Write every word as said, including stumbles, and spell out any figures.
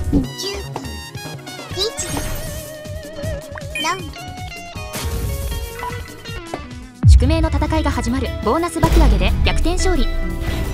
キューピーピーチです。ラウンド宿命の戦いが始まる。ボーナス爆上げで逆転勝利。